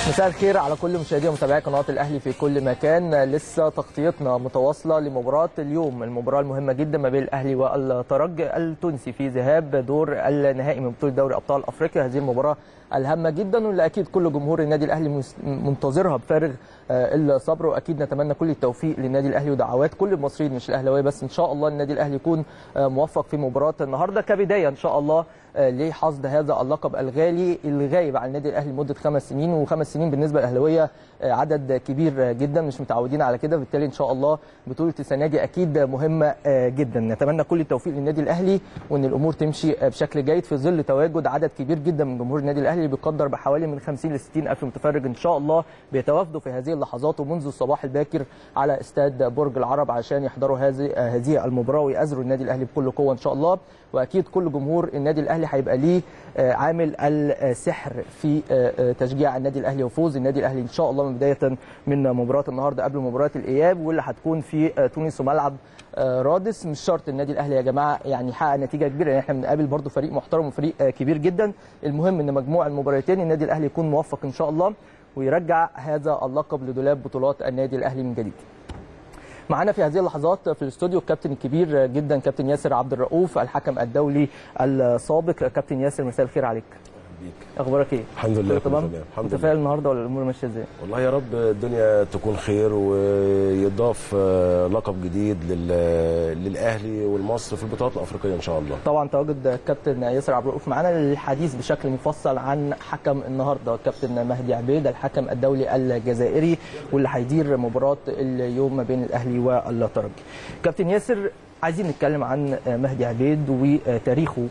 مساء الخير على كل مشاهدي ومتابعي قناه الاهلي في كل مكان. لسه تغطيتنا متواصله لمباراه اليوم، المباراه المهمه جدا ما بين الاهلي والترجي التونسي في ذهاب دور النهائي من بطوله دوري ابطال افريقيا. هذه المباراه الهامه جدا واللي اكيد كل جمهور النادي الاهلي منتظرها بفارغ الصبر، واكيد نتمنى كل التوفيق للنادي الاهلي ودعوات كل المصريين مش الاهلاويه بس. ان شاء الله النادي الاهلي يكون موفق في مباراه النهارده كبدايه ان شاء الله لحصد هذا اللقب الغالي الغايب عن النادي الاهلي لمده 5 سنين، و5 سنين بالنسبه للاهلاويه عدد كبير جدا، مش متعودين على كده، بالتالي ان شاء الله بطوله السنه دي اكيد مهمه جدا. نتمنى كل التوفيق للنادي الاهلي وان الامور تمشي بشكل جيد في ظل تواجد عدد كبير جدا من جمهور النادي الاهلي اللي بيقدر بحوالي من 50 ل 60 الف متفرج ان شاء الله بيتوافدوا في هذه اللحظات ومنذ الصباح الباكر على استاد برج العرب عشان يحضروا هذه المباراه ويأزروا النادي الاهلي بكل قوه ان شاء الله. واكيد كل جمهور النادي الاهلي هيبقى ليه عامل السحر في تشجيع النادي الاهلي وفوز النادي الاهلي ان شاء الله من بدايه من مباراه النهارده قبل مباراه الاياب واللي هتكون في تونس وملعب رادس. مش شرط النادي الاهلي يا جماعه يعني يحقق نتيجه كبيره، يعني احنا بنقابل برده فريق محترم وفريق كبير جدا. المهم ان مجموع المباراتين النادي الاهلي يكون موفق ان شاء الله ويرجع هذا اللقب لدولاب بطولات النادي الاهلي من جديد. معانا في هذه اللحظات في الاستوديو الكابتن الكبير جدا كابتن ياسر عبد الرؤوف الحكم الدولي السابق. كابتن ياسر مساء الخير عليك. اخبارك ايه؟ الحمد لله تمام. متفائل النهارده ولا الامور ماشيه ازاي؟ والله يا رب الدنيا تكون خير ويضاف لقب جديد للاهلي والمصر في البطولات الافريقيه ان شاء الله. طبعا تواجد كابتن ياسر عبد الرؤوف معانا للحديث بشكل مفصل عن حكم النهارده كابتن مهدي عبيد الحكم الدولي الجزائري واللي هيدير مباراه اليوم ما بين الاهلي والترجي. كابتن ياسر عايزين نتكلم عن مهدي عبيد وتاريخه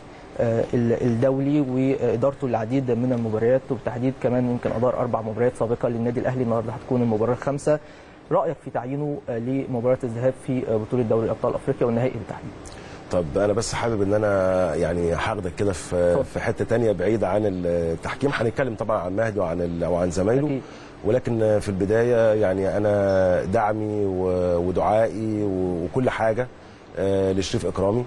الدولي وادارته للعديد من المباريات وبالتحديد كمان يمكن ادار 4 مباريات سابقه للنادي الاهلي. النهارده هتكون المباراه الخامسه. رايك في تعيينه لمباراه الذهاب في بطوله دوري ابطال افريقيا والنهائي بالتحديد؟ طب انا بس حابب ان انا يعني هاخدك كده في حته ثانيه بعيده عن التحكيم. هنتكلم طبعا عن مهدي وعن زمايله أكيد. ولكن في البدايه يعني انا دعمي ودعائي وكل حاجه لشريف اكرامي.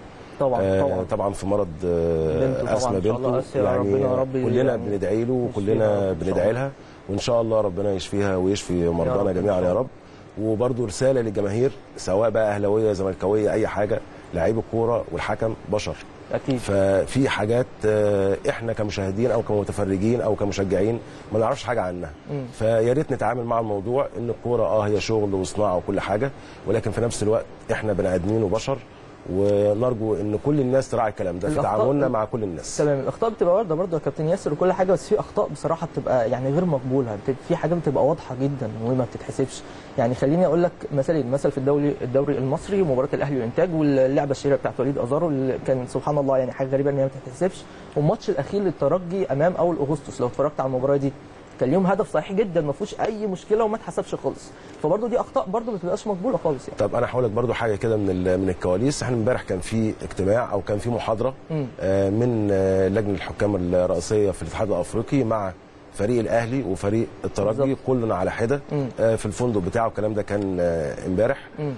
طبعا في مرض اسمى بنته يعني كلنا بندعي له وكلنا بندعي لها وان شاء الله ربنا يشفيها ويشفي مرضانا جميعا يا رب. وبرده رساله للجماهير سواء بقى اهلاويه زملكاويه اي حاجه، لعيب الكوره والحكم بشر اكيد. ففي حاجات احنا كمشاهدين او كمتفرجين او كمشجعين ما نعرفش حاجه عنها، فيا ريت نتعامل مع الموضوع ان الكوره هي شغل وصناعه وكل حاجه، ولكن في نفس الوقت احنا بني ادمين وبشر ونرجو ان كل الناس تراعي الكلام ده في تعاملنا مع كل الناس. تمام. الاخطاء بتبقى وارده برضه يا كابتن ياسر وكل حاجه، بس في اخطاء بصراحه بتبقى يعني غير مقبوله، في حاجه بتبقى واضحه جدا وما بتتحسبش. يعني خليني اقول لك مثل في الدوري المصري مباراه الاهلي والانتاج واللعبه الشهيره بتاعت وليد ازارو اللي كان سبحان الله يعني حاجه غريبه ان هي ما بتتحسبش، والماتش الاخير للترجي امام اول اغسطس لو اتفرجت على المباراه دي كان ليهم هدف صحيح جدا ما فيهوش اي مشكله وما اتحسبش خالص، فبرضه دي اخطاء برضه ما بتبقاش مقبوله خالص يعني. طب انا هقول لك برضه حاجه كده من الكواليس. احنا امبارح كان في اجتماع او كان في محاضره من لجنه الحكام الرئاسيه في الاتحاد الافريقي مع فريق الاهلي وفريق الترجي كلنا على حده في الفندق بتاعه. الكلام ده كان امبارح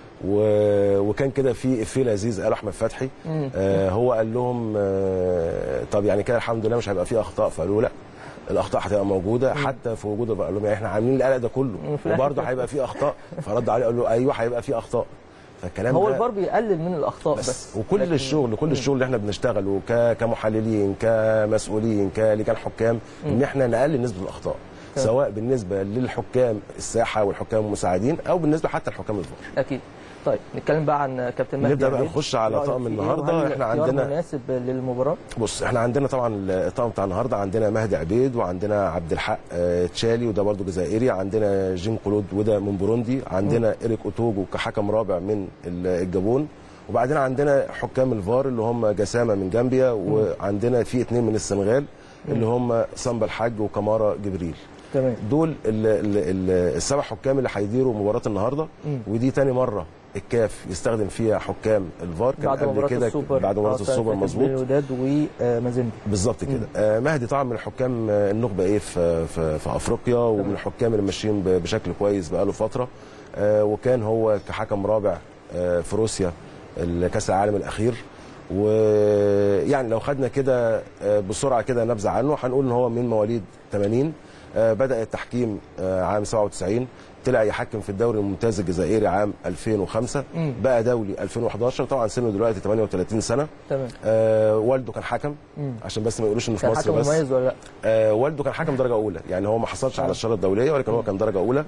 وكان كده في افيه لذيذ قاله احمد فتحي. هو قال لهم طب يعني كده الحمد لله مش هيبقى في اخطاء، فقالوا لا الاخطاء هتبقى موجوده حتى في وجود الفار. قال لهم يعني احنا عاملين القلق ده كله وبرضه هيبقى في اخطاء، فرد عليه قال له ايوه هيبقى في اخطاء. فالكلام هو الفار بيقلل من الاخطاء بس وكل الشغل اللي احنا بنشتغله كمحللين كمسؤولين كلجان حكام ان احنا نقلل نسبه الاخطاء سواء بالنسبه للحكام الساحه والحكام المساعدين او بالنسبه حتى لحكام الفار. اكيد. طيب نتكلم بقى عن كابتن مهدي. نبدا بقى نخش على طقم النهارده. احنا عندنا مناسب للمباراه. بص احنا عندنا طبعا الطقم بتاع النهارده عندنا مهدي عبيد وعندنا عبد الحق تشالي وده برده جزائري، عندنا جين كلود وده من بوروندي، عندنا إيريك أوتوجو كحكم رابع من الجابون، وبعدين عندنا حكام الفار اللي هم جسامه من جامبيا، وعندنا في 2 من السنغال اللي هم سامبا الحاج وكمارا جبريل. تمام. دول ال7 حكام اللي هيديروا مباراه النهارده. ودي تاني مره الكاف يستخدم فيها حكام الفار. كان قبل كده بعد مباراه السوبر مظبوط وداد ومازيمبي بالظبط كده. مهدي طبعا من الحكام النخبه في افريقيا ومن الحكام اللي ماشيين بشكل كويس بقاله فتره، وكان هو كحكم رابع في روسيا كاس العالم الاخير، ويعني لو خدنا كده بسرعه كده نبذه عنه هنقول ان هو من مواليد 80. بدأ التحكيم عام 97، طلع يحكم في الدوري الممتاز الجزائري عام 2005. بقى دولي 2011. طبعا سنه دلوقتي 38 سنه. تمام. والده كان حكم، عشان بس ما يقولوش انه في مصر حكم بس. مميز ولا لا؟ والده كان حكم درجه اولى، يعني هو ما حصلش على الشاره الدوليه ولكن هو كان درجه اولى.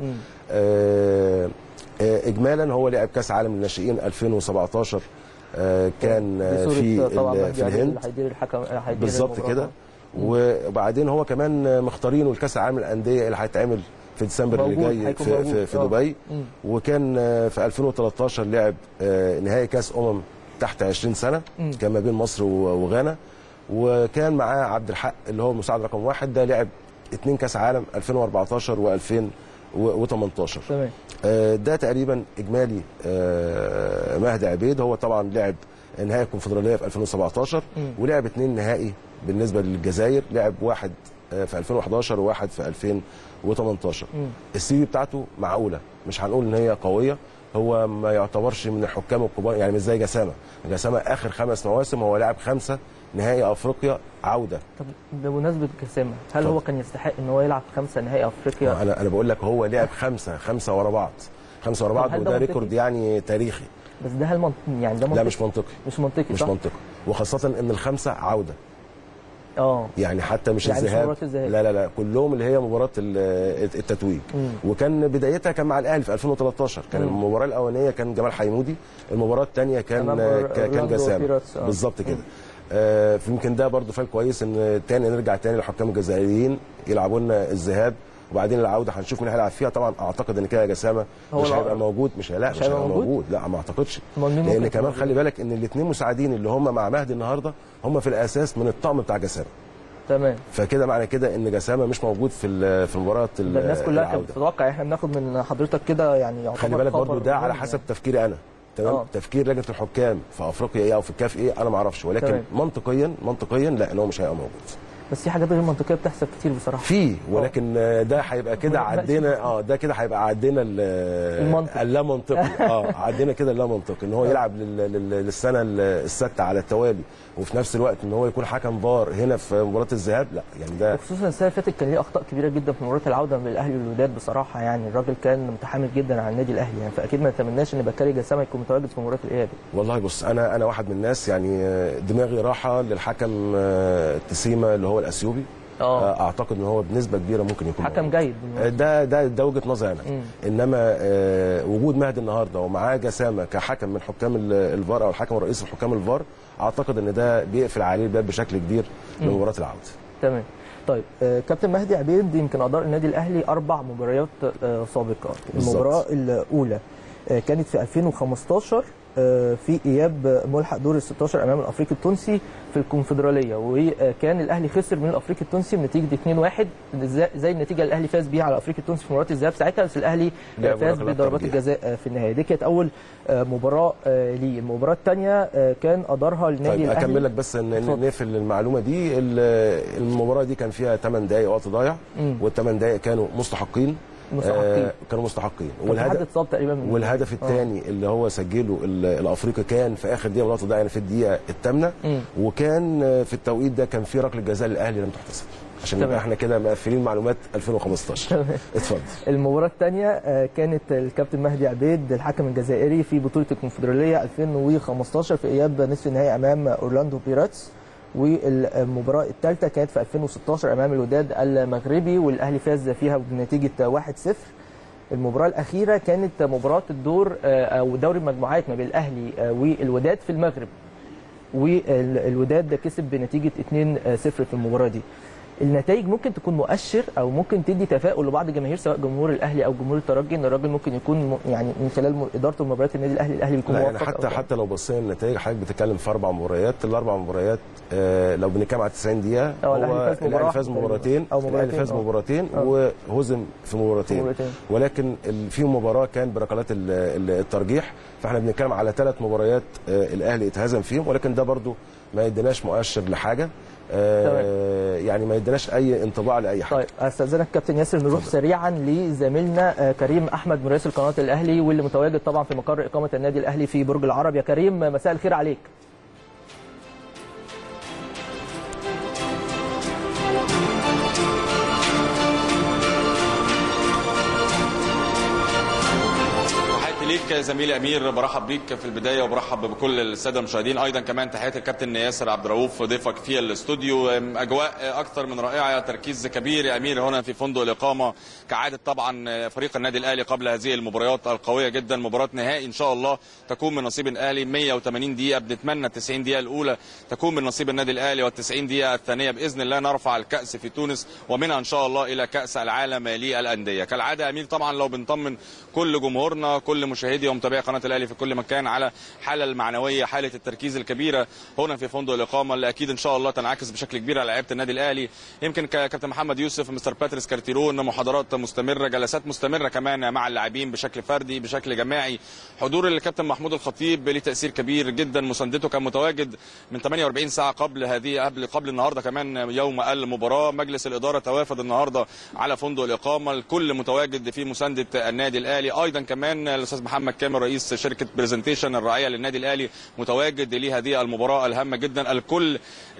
اجمالا هو لعب كاس عالم للناشئين 2017. كان في الهند هيدير الحكم بالظبط كده. وبعدين هو كمان مختارينه لكاس العالم للانديه اللي هيتعمل في ديسمبر اللي جاي في دبي. وكان في 2013 لعب نهائي كاس تحت 20 سنه، كان ما بين مصر وغانا. وكان معاه عبد الحق اللي هو المساعد رقم 1، ده لعب 2 كاس عالم 2014 و2018. تمام. ده تقريبا اجمالي مهدي عبيد. هو طبعا لعب نهائي الكونفدراليه في 2017 ولعب 2 نهائي بالنسبه للجزائر، لعب 1 في 2011 وواحد في 2018. السي في بتاعته معقوله، مش هنقول ان هي قويه. هو ما يعتبرش من الحكام الكبار، يعني مش زي جسامه. جسامه اخر 5 مواسم هو لعب 5 نهائي افريقيا عوده. طب بمناسبه جسامه، هل هو كان يستحق ان هو يلعب 5 نهائي افريقيا؟ انا بقول لك هو لعب 5 ورا بعض، 5 ورا بعض، وده ريكورد يعني تاريخي. بس ده هل يعني ده منطقي؟ لا مش منطقي. مش منطقي مش صح؟ منطقي، وخاصه ان ال5 عوده. يعني حتى مش يعني الذهاب. مش الذهاب. لا كلهم اللي هي مباراه التتويج. وكان بدايتها كان مع الاهلي في 2013. كان المباراه الاولانيه كان جمال حيمودي، المباراه الثانيه كان جسام بالظبط كده. فيمكن ده برضو فال كويس ان نرجع تاني للحكام الجزائريين يلعبوا لنا الذهاب وبعدين العوده، هنشوف مين هيلعب فيها. طبعا اعتقد ان كده جسامه مش هيبقى موجود. مش هيبقى موجود. لا ما اعتقدش، لان كمان خلي بالك ان الاثنين مساعدين اللي هم مع مهدي النهارده هم في الاساس من الطقم بتاع جسامه. تمام. فكده معنى كده ان جسامه مش موجود في مباراه الناس كلها كانت بتتوقع. احنا بناخد من حضرتك كده يعني يعتبر خلي بالك برضو ده على حسب تفكيري انا. تمام. تفكير لجنه الحكام في افريقيا ايه او في الكاف ايه انا ما اعرفش، ولكن منطقيا لا، ان هو مش هيبقى موجود. بس في حاجات غير منطقيه بتحصل كتير بصراحه. ولكن ده هيبقى كده عدينا. ده كده هيبقى عدينا اللا منطقي. عدينا كده اللا منطقي ان هو يلعب للسنه السادسه على التوالي، وفي نفس الوقت ان هو يكون حكم فار هنا في مباراه الذهاب. لا يعني ده خصوصا السنه اللي فاتت كان ليه اخطاء كبيره جدا في مباراه العوده من الاهلي والوداد بصراحه. يعني الراجل كان متحامل جدا على النادي الاهلي، يعني فاكيد ما نتمناش ان بكاري جسامه يكون متواجد في مباراه الاياب. والله بص، انا واحد من الناس يعني دماغي راحه للحكم تسيما اللي هو الاثيوبي. اعتقد ان هو بنسبه كبيره ممكن يكون حكم جيد. ده وجهه نظري انا. انما وجود مهدي النهارده ومعاه جسامه كحكم من حكام الفار او الحكم الرئيسي في حكام الفار، اعتقد ان ده بيقفل عليه الباب بشكل كبير لمباراه العوده. تمام. طيب كابتن مهدي عبيد يمكن ادار النادي الاهلي 4 مباريات سابقه. المباراه الاولى كانت في 2015 في اياب ملحق دور ال16 امام الافريقي التونسي في الكونفدراليه، وكان الاهلي خسر من الافريقي التونسي بنتيجه 2-1 زي النتيجه اللي الاهلي فاز بيها على الافريقي التونسي في مباراه الذهاب ساعتها. بس الاهلي فاز بضربات الجزاء في النهايه. دي كانت اول مباراه ليه. المباراه الثانيه كان ادارها النادي الاهلي. اكمل لك بس نقفل المعلومه دي. المباراه دي كان فيها 8 دقائق وقت ضايع، وال8 دقائق كانوا مستحقين. كانوا مستحقين. والهدف الثاني اللي هو سجله الافريقي كان في اخر دقيقه وقت ضايع، يعني في الدقيقه الثامنه. وكان في التوقيت ده كان في ركله جزاء للاهلي لم تحتسب، عشان نبقى احنا كده مقفلين معلومات 2015. اتفضل. المباراه الثانيه كانت الكابتن مهدي عبيد الحكم الجزائري في بطوله الكونفدراليه 2015 في اياب نصف النهائي امام اورلاندو بيراتس. والمباراه الثالثه كانت في 2016 امام الوداد المغربي والاهلي فاز فيها بنتيجه 1-0. المباراه الاخيره كانت مباراه الدور او دوري المجموعات ما بين الاهلي والوداد في المغرب، والوداد كسب بنتيجه 2-0 في المباراه دي. النتائج ممكن تكون مؤشر او ممكن تدي تفاؤل لبعض الجماهير سواء جمهور الاهلي او جمهور الترجي ان الراجل ممكن يكون يعني من خلال ادارته لمباريات النادي الاهلي بيكون موفق. يعني حتى لو بصينا النتائج حضرتك بتتكلم في 4 مباريات. ال4 مباريات لو بنتكلم على 90 دقيقه هو الاهلي فاز مباراتين. الاهلي فاز مباراتين وهزم في مباراتين. ولكن في مباراه كان بركلات الترجيح، فاحنا بنتكلم على 3 مباريات الاهلي اتهزم فيهم، ولكن ده برضو ما يديناش مؤشر لحاجه. يعني ما يديناش اي انطباع لاي حاجه. طيب استاذنك كابتن ياسر نروح سريعا لزميلنا كريم احمد مراسل قناه الاهلي واللي متواجد طبعا في مقر اقامه النادي الاهلي في برج العرب. يا كريم مساء الخير عليك. بيك زميلي امير، برحب بيك في البدايه وبرحب بكل الساده المشاهدين. ايضا كمان تحياتي الكابتن ياسر عبد الرؤوف ضيفك في الاستوديو. اجواء اكثر من رائعه، تركيز كبير يا امير هنا في فندق الاقامه كعاده طبعا فريق النادي الاهلي قبل هذه المباريات القويه جدا. مباراه نهائي ان شاء الله تكون من نصيب الاهلي، 180 دقيقه، بنتمنى 90 دقيقه الاولى تكون من نصيب النادي الاهلي، وال90 دقيقه الثانيه باذن الله نرفع الكاس في تونس، ومنها ان شاء الله الى كاس العالم للانديه. كالعاده يا امير طبعا لو بنطمن كل جمهورنا كل مشاهدي ومتابعي قناه الاهلي في كل مكان على الحاله المعنويه، حاله التركيز الكبيره هنا في فندق الاقامه اللي اكيد ان شاء الله تنعكس بشكل كبير على لعيبه النادي الاهلي. يمكن كابتن محمد يوسف، مستر باتريس كارتيرون، محاضرات مستمره، جلسات مستمره كمان مع اللاعبين بشكل فردي بشكل جماعي. حضور الكابتن محمود الخطيب له تاثير كبير جدا، مساندته كان متواجد من 48 ساعه قبل النهارده كمان يوم المباراه. مجلس الاداره توافد النهارده على فندق الاقامه، الكل متواجد في مسانده النادي الاهلي. ايضا كمان الاستاذ محمد كامل رئيس شركه برزنتيشن الراعيه للنادي الاهلي متواجد لهذه المباراه الهامه جدا. الكل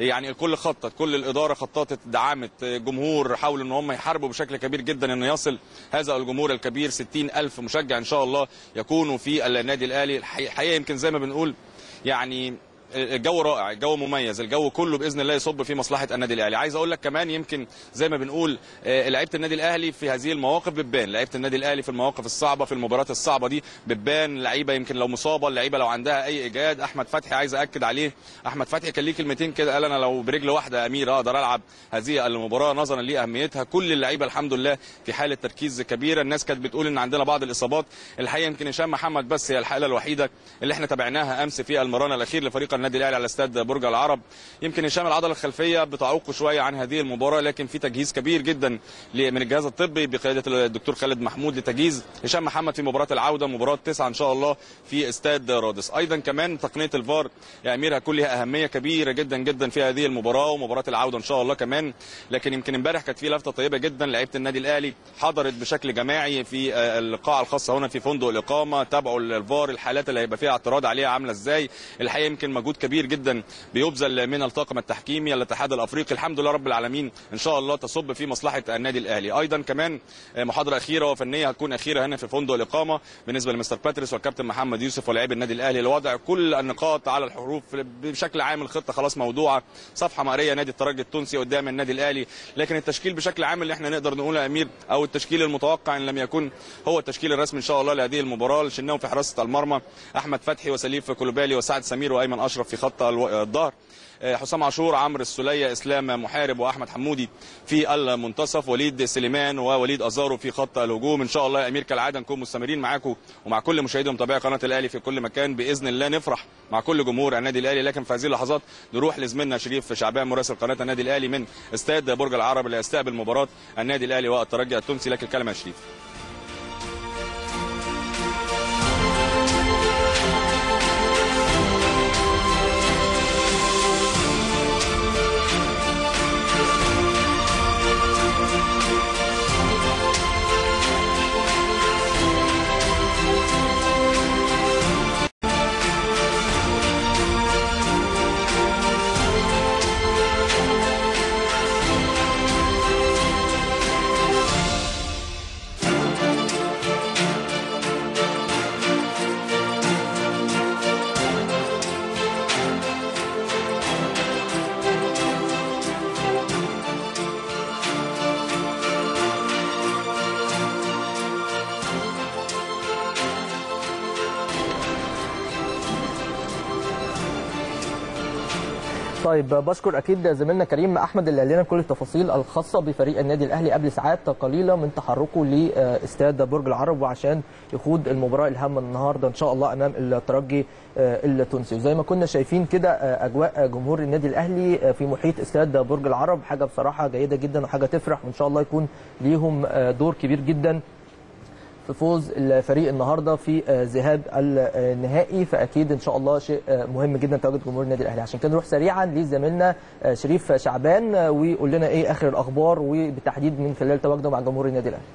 خطط، كل الاداره خططت، دعمت جمهور، حاولوا ان هم يحاربوا بشكل كبير جدا ان يصل هذا الجمهور الكبير 60,000 مشجع ان شاء الله يكونوا في النادي الاهلي. الحقيقه يمكن زي ما بنقول يعني الجو رائع، الجو مميز، الجو كله باذن الله يصب في مصلحه النادي الاهلي. عايز اقول لك كمان يمكن زي ما بنقول لعيبه النادي الاهلي في هذه المواقف بتبان، لعيبه النادي الاهلي في المواقف الصعبه، في المباريات الصعبه دي بتبان. لعيبه يمكن لو مصابه، اللعيبه لو عندها اي اجهاد. احمد فتحي عايز اكد عليه، احمد فتحي كان ليه كلمتين كده، قال انا لو برجل واحده يا امير اقدر العب هذه المباراه نظرا لاهميتها. كل اللعيبه الحمد لله في حاله تركيز كبيره. الناس كانت بتقول ان عندنا بعض الاصابات، الحقيقه يمكن هشام محمد بس هي الحاله الوحيده اللي احنا تابعناها امس في المران الاخير لفريق النادي الاهلي على استاد برج العرب. يمكن هشام العضله الخلفيه بتعوقه شويه عن هذه المباراه، لكن في تجهيز كبير جدا من الجهاز الطبي بقياده الدكتور خالد محمود لتجهيز هشام محمد في مباراه العوده، مباراه 9 ان شاء الله في استاد رادس. ايضا كمان تقنيه الفار يا امير هيكون لها اهميه كبيره جدا جدا في هذه المباراه ومباراه العوده ان شاء الله كمان. لكن يمكن امبارح كانت في لفته طيبه جدا، لعيبه النادي الاهلي حضرت بشكل جماعي في القاعه الخاصه هنا في فندق الاقامه، تابعوا الفار، الحالات اللي هيبقى فيها اعتراض عليها عامله ازاي. الحقيقه يمكن مجهود كبير جدا بيبذل من الطاقم التحكيمي الاتحاد الافريقي، الحمد لله رب العالمين ان شاء الله تصب في مصلحه النادي الاهلي. ايضا كمان محاضره اخيره وفنيه هتكون اخيره هنا في فندق الاقامه بالنسبه لمستر باتريس والكابتن محمد يوسف ولاعيبي النادي الاهلي لوضع كل النقاط على الحروف بشكل عام. الخطه خلاص موضوعه، صفحه مقريه نادي الترجي التونسي قدام النادي الاهلي، لكن التشكيل بشكل عام اللي احنا نقدر نقوله يا امير او التشكيل المتوقع ان لم يكن هو التشكيل الرسمي ان شاء الله لهذه المباراه. الشناوي في حراسه المرمى، احمد فتحي وسليف كولوبالي وسعد سمير وايمن اشرف في خط الظهر، حسام عاشور، عمرو السوليه، اسلام محارب واحمد حمودي في المنتصف، وليد سليمان ووليد ازارو في خط الهجوم. ان شاء الله يا امير كالعاده نكون مستمرين معاكم ومع كل مشاهدي ومتابعي قناه الاهلي في كل مكان باذن الله، نفرح مع كل جمهور النادي الاهلي. لكن في هذه اللحظات نروح لزميلنا شريف شعبان مراسل قناه النادي الاهلي من استاد برج العرب اللي هيستقبل مباراه النادي الاهلي والترجي التونسي. لك الكلمه يا شريف. طيب بشكر اكيد زميلنا كريم احمد اللي قال لنا كل التفاصيل الخاصه بفريق النادي الاهلي قبل ساعات قليله من تحركه لاستاد برج العرب وعشان يخوض المباراه الهامه النهارده ان شاء الله امام الترجي التونسي. وزي ما كنا شايفين كده اجواء جمهور النادي الاهلي في محيط استاد برج العرب حاجه بصراحه جيده جدا وحاجه تفرح، وان شاء الله يكون ليهم دور كبير جدا في فوز الفريق النهارده في ذهاب النهائي. فاكيد ان شاء الله شيء مهم جدا تواجد جمهور النادي الاهلي. عشان كده نروح سريعا لزميلنا شريف شعبان ويقول لنا ايه اخر الاخبار وبالتحديد من خلال تواجده مع جمهور النادي الاهلي.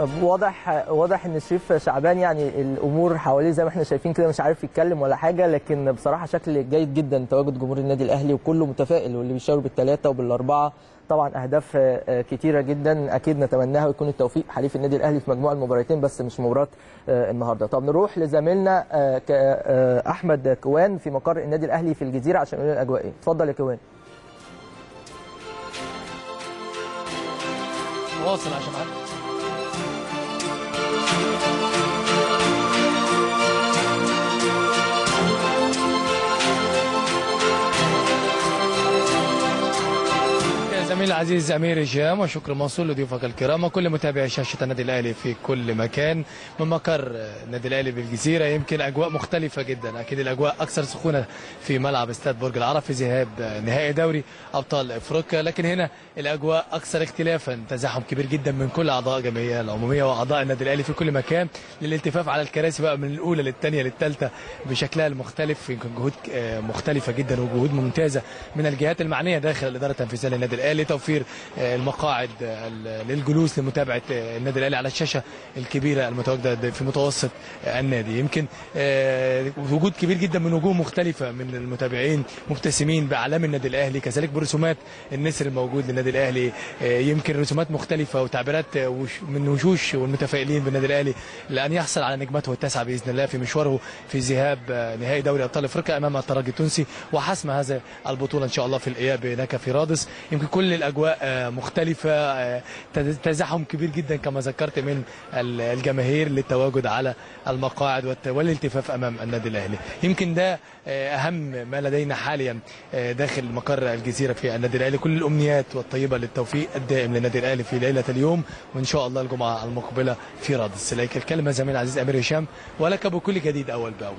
طب واضح ان شريف شعبان يعني الامور حواليه زي ما احنا شايفين كده، مش عارف يتكلم ولا حاجه، لكن بصراحه شكل جيد جدا تواجد جمهور النادي الاهلي وكله متفائل، واللي بيشاور بالثلاثه وبالاربعه طبعا اهداف كتيره جدا اكيد نتمناها ويكون التوفيق حليف النادي الاهلي في مجموع المباراتين، بس مش مباراه النهارده. طب نروح لزميلنا احمد كوان في مقر النادي الاهلي في الجزيره عشان يقول لنا الاجواء ايه. اتفضل يا كوان. واصل عشان معاك. زميل العزيز امير هشام، وشكر موصول لضيوفك الكرام وكل متابعي شاشه النادي الاهلي في كل مكان. من مقر النادي الاهلي بالجزيره يمكن اجواء مختلفه جدا، اكيد الاجواء اكثر سخونه في ملعب استاد برج العرب في ذهاب نهائي دوري ابطال افريقيا، لكن هنا الاجواء اكثر اختلافا، تزاحم كبير جدا من كل اعضاء الجمعيه العموميه واعضاء النادي الاهلي في كل مكان للالتفاف على الكراسي بقى من الاولى للثانيه للثالثه بشكلها المختلف. يمكن جهود مختلفه جدا وجهود ممتازه من الجهات المعنيه داخل الاداره التنفيذيه للنادي الاهلي، توفير المقاعد للجلوس لمتابعه النادي الاهلي على الشاشه الكبيره المتواجده في متوسط النادي. يمكن وجود كبير جدا من وجوه مختلفه من المتابعين مبتسمين باعلام النادي الاهلي، كذلك برسومات النسر الموجود للنادي الاهلي. يمكن رسومات مختلفه وتعبيرات من وشوش والمتفائلين بالنادي الاهلي لان يحصل على نجمته التاسعه باذن الله في مشواره في ذهاب نهائي دوري ابطال افريقيا امام الترجي التونسي وحسم هذا البطوله ان شاء الله في الاياب هناك في رادس. يمكن كل الاجواء مختلفه، تزاحم كبير جدا كما ذكرت من الجماهير للتواجد على المقاعد والالتفاف امام النادي الاهلي. يمكن ده اهم ما لدينا حاليا داخل مقر الجزيره في النادي الاهلي. كل الامنيات والطيبه للتوفيق الدائم للنادي الاهلي في ليله اليوم وان شاء الله الجمعه المقبله في رادس. لك الكلمه زميل العزيز امير هشام ولك بكل جديد اول باول.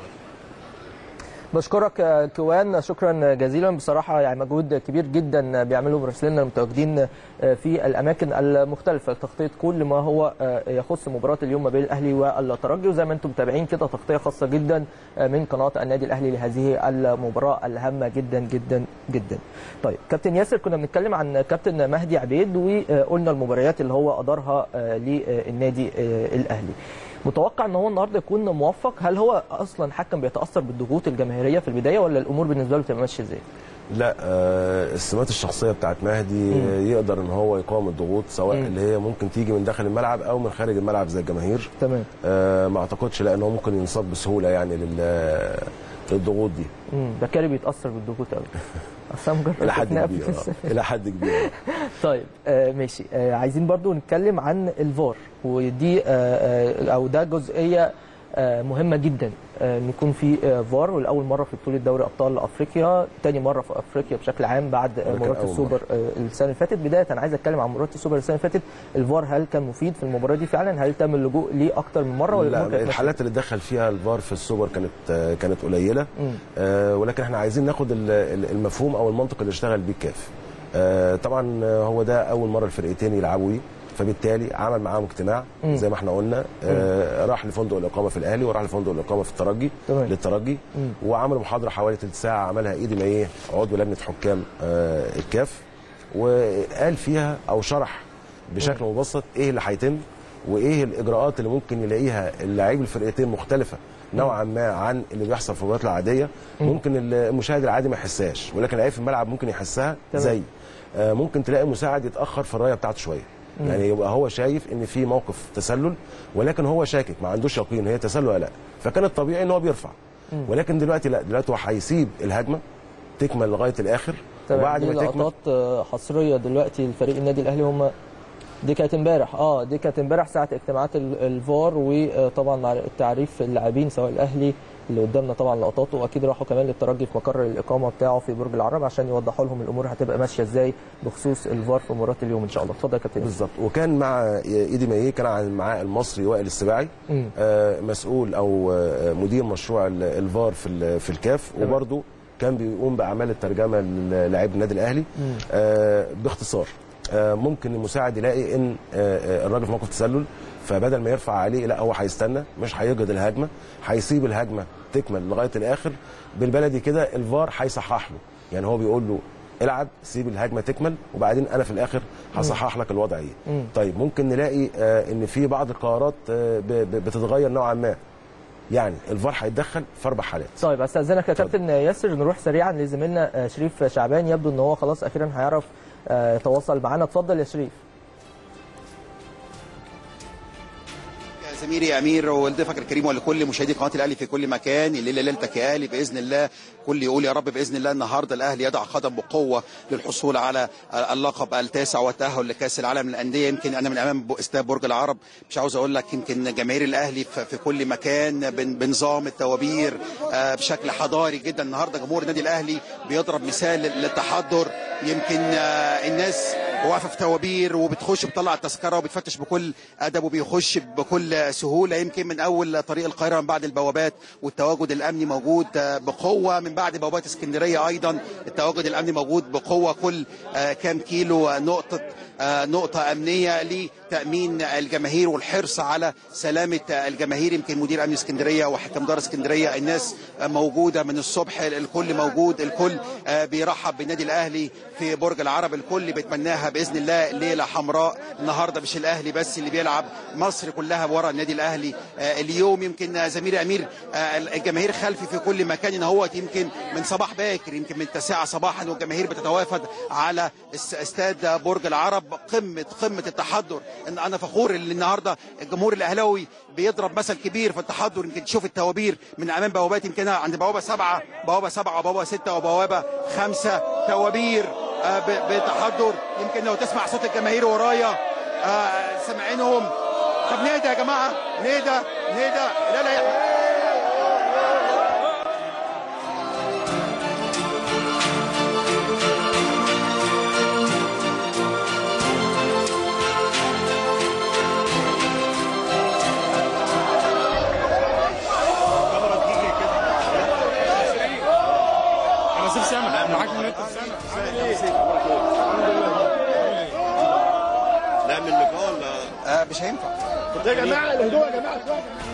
بشكرك كوان شكرا جزيلا، بصراحه يعني مجهود كبير جدا بيعملوا مراسليننا المتواجدين في الاماكن المختلفه لتغطيه كل ما هو يخص مباراه اليوم ما بين الاهلي والترجي، وزي ما انتم متابعين كده تغطيه خاصه جدا من قناه النادي الاهلي لهذه المباراه الهامه جدا جدا جدا. طيب كابتن ياسر، كنا بنتكلم عن كابتن مهدي عبيد وقلنا المباريات اللي هو ادارها للنادي الاهلي. متوقع ان هو النهارده يكون موفق؟ هل هو اصلا حكم بيتاثر بالضغوط الجماهيريه في البدايه ولا الامور بالنسبه له تبقى ماشيه ازاي؟ لا، السمات الشخصيه بتاعت مهدي يقدر ان هو يقاوم الضغوط سواء اللي هي ممكن تيجي من داخل الملعب او من خارج الملعب زي الجماهير. تمام. ما اعتقدش لا ان هو ممكن ينصاب بسهوله يعني للضغوط دي. بكاري بيتاثر بالضغوط قوي. الى حد كبير. الى حد كبير. طيب ماشي. عايزين برضو نتكلم عن الفار، ودي او ده جزئيه مهمه جدا ان يكون في فار، ولاول مره في بطوله دوري ابطال افريقيا، ثاني مره في افريقيا بشكل عام بعد مباراه السوبر السنه اللي فاتت. بدايه انا عايز اتكلم عن مباراه السوبر السنه اللي فاتت، الفار هل كان مفيد في المباراه دي فعلا؟ هل تم اللجوء ليه اكتر من مره ولا لا؟ الحالات اللي دخل فيها الفار في السوبر كانت قليله، ولكن احنا عايزين ناخد المفهوم او المنطق اللي اشتغل بيه الكاف. طبعا هو ده اول مره الفرقتين يلعبوا بيه، فبالتالي عمل معاهم اجتماع زي ما احنا قلنا. راح لفندق الاقامه في الاهلي وراح لفندق الاقامه في الترجي للترجي، وعملوا محاضره حوالي ثلث ساعه عملها ايدي مايه عضو لجنه حكام الكاف، وقال فيها او شرح بشكل مبسط ايه اللي هيتم وايه الاجراءات اللي ممكن يلاقيها اللاعبي الفرقتين مختلفه نوعا ما عن اللي بيحصل في المباريات العاديه. ممكن المشاهد العادي ما يحسهاش، ولكن اللعيب في الملعب ممكن يحسها. زي ممكن تلاقي مساعد يتاخر في الرايه بتاعته شويه، يعني يبقى هو شايف ان في موقف تسلل ولكن هو شاكك ما عندوش يقين هي تسلل ولا لا، فكان الطبيعي ان هو بيرفع. ولكن دلوقتي لا، دلوقتي هو هيسيب الهجمه تكمل لغايه الاخر، وبعد ما تكمل لقطات حصريه دلوقتي لفريق النادي الاهلي. هم دي كانت امبارح ساعه اجتماعات الفار، وطبعا مع تعريف اللاعبين سواء الاهلي اللي قدامنا طبعا لقطاته، واكيد راحوا كمان للترجي في مقر الاقامه بتاعه في برج العرب عشان يوضحوا لهم الامور هتبقى ماشيه ازاي بخصوص الفار في مباراه اليوم ان شاء الله. اتفضل يا كابتن. بالظبط. وكان مع ايدي مايه كان معاه المصري وائل السباعي، مسؤول او مدير مشروع الفار في الكاف، وبرده كان بيقوم باعمال الترجمه للاعبي النادي الاهلي. باختصار ممكن المساعد يلاقي ان الراجل في موقف تسلل، فبدل ما يرفع عليه لا هو هيستنى، مش هيجهد الهجمه، هيسيب الهجمه تكمل لغايه الاخر. بالبلدي كده الفار هيصحح له، يعني هو بيقول له العب، سيب الهجمه تكمل، وبعدين انا في الاخر هصحح لك الوضع ايه. طيب ممكن نلاقي ان في بعض القرارات بتتغير نوعا ما، يعني الفار هيتدخل في 4 حالات. طيب استاذنك يا كابتن ياسر نروح سريعا لزميلنا شريف شعبان، يبدو ان هو خلاص اخيرا هيعرف يتواصل معانا. اتفضل يا شريف. زميلي امير وضيفك الكريم ولكل مشاهدي قناه الاهلي في كل مكان، الليله ليلتك يا اهلي باذن الله. كل يقول يا رب باذن الله النهارده الاهلي يضع قدم بقوه للحصول على اللقب التاسع والتاهل لكاس العالم للانديه. يمكن انا من امام استاد برج العرب مش عاوز اقول لك، يمكن جماهير الاهلي في كل مكان بنظام التوابير بشكل حضاري جدا. النهارده جمهور النادي الاهلي بيضرب مثال للتحضر. يمكن الناس واقفه في توابير وبتخش بتطلع التذكره وبتفتش بكل ادب وبيخش بكل سهوله. يمكن من اول طريق القاهره من بعد البوابات، والتواجد الامني موجود بقوه. من بعد بوابات اسكندريه ايضا التواجد الامني موجود بقوه. كل كام كيلو نقطه امنيه لتامين الجماهير والحرص على سلامه الجماهير. يمكن مدير امن اسكندريه وحكم دار اسكندريه الناس موجوده من الصبح، الكل موجود، الكل بيرحب بالنادي الاهلي في برج العرب. الكل بيتمناها باذن الله ليله حمراء النهارده، مش الاهلي بس اللي بيلعب، مصر كلها ورا النادي الاهلي اليوم. يمكن زميلي امير الجماهير خلفي في كل مكان اهوت، يمكن من صباح باكر، يمكن من 9 صباحا والجماهير بتتوافد على استاد برج العرب. قمه التحضر. ان انا فخور ان النهارده الجمهور الاهلاوي بيضرب مثل كبير في التحضر. يمكن تشوف التوابير من امام بوابات، يمكن عند بوابه 7 وبوابه 6 وبوابه 5 توابير بتحضر. يمكن لو تسمع صوت الجماهير ورايا سامعينهم. طب نهدى يا جماعه، نهدى. لا نعمل لقاء ولا مش هينفع يا جماعه؟ الهدوء يا جماعه.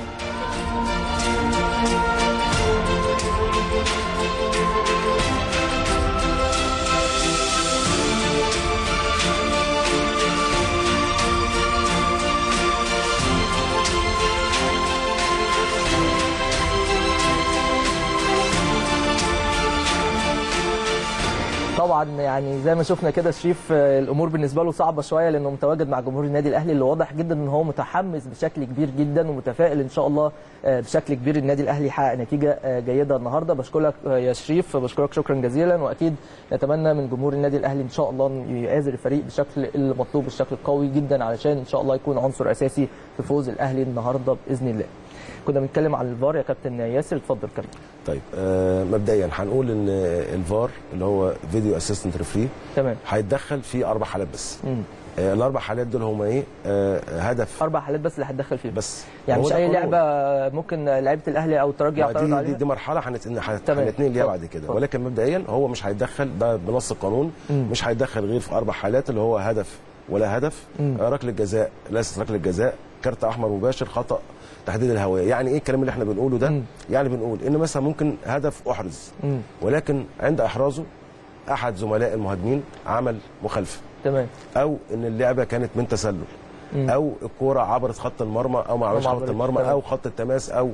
طبعا يعني زي ما شفنا كده شريف الامور بالنسبه له صعبه شويه، لانه متواجد مع جمهور النادي الاهلي اللي واضح جدا ان هو متحمس بشكل كبير جدا ومتفائل ان شاء الله بشكل كبير النادي الاهلي يحقق نتيجه جيده النهارده. بشكرك يا شريف، بشكرك شكرا جزيلا، واكيد نتمنى من جمهور النادي الاهلي ان شاء الله يآزر الفريق بشكل المطلوب، بالشكل القوي جدا، علشان ان شاء الله يكون عنصر اساسي في فوز الاهلي النهارده باذن الله. كنا بنتكلم عن الفار يا كابتن ياسر، اتفضل كابتن. طيب مبدئيا هنقول ان الفار اللي هو فيديو اسيستنت ريفري تمام هيتدخل في 4 حالات بس. ال4 حالات دول هم ايه؟ هدف 4 حالات بس اللي هتدخل فيهم بس، يعني مش اي لعبه ممكن لعيبه الاهلي او الترجي يعترض عليها. دي مرحله هنتنقل ليها بعد كده، ولكن مبدئيا هو مش هيتدخل، ده بنص القانون مش هيتدخل غير في 4 حالات، اللي هو هدف ولا هدف، ركله جزاء ليست ركله جزاء، كارت احمر مباشر، خطا تحديد الهويه. يعني ايه الكلام اللي احنا بنقوله ده؟ يعني بنقول ان مثلا ممكن هدف احرز، ولكن عند احرازه احد زملاء المهاجمين عمل مخالفه، تمام، او ان اللعبه كانت من تسلل، او الكوره عبرت خط المرمى او ما عبرتش خط المرمى، او خط التماس او